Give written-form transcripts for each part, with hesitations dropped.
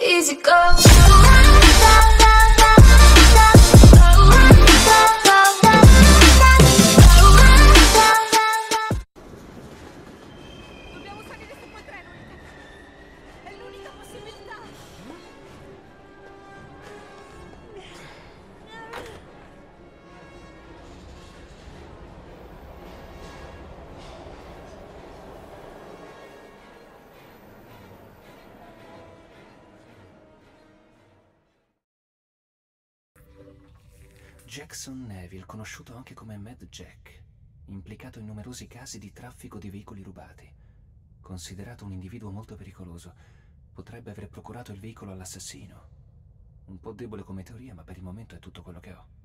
easy go. Dobbiamo salire su quel treno, Ethan. È l'unica possibilità. Jackson Neville, conosciuto anche come Mad Jack, implicato in numerosi casi di traffico di veicoli rubati. Considerato un individuo molto pericoloso, potrebbe aver procurato il veicolo all'assassino. Un po' debole come teoria, ma per il momento è tutto quello che ho.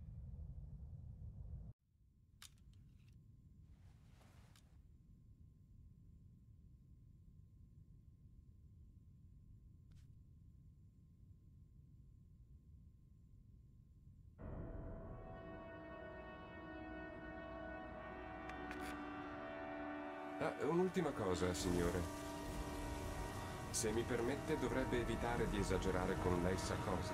Un'ultima cosa, signore. Se mi permette, dovrebbe evitare di esagerare con lei sa cosa.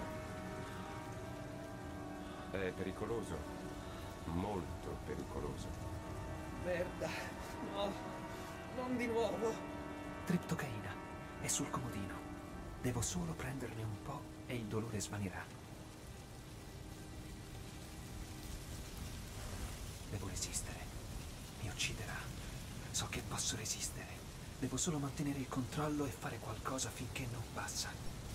È pericoloso. Molto pericoloso. Merda. No, non di nuovo. Triptocaina. È sul comodino. Devo solo prenderne un po' e il dolore svanirà. Devo resistere. Mi ucciderà. So che posso resistere. Devo solo mantenere il controllo e fare qualcosa finché non passa.